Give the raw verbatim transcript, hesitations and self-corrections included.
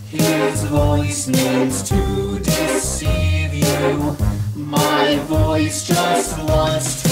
His voice means to deceive you. My voice just wants to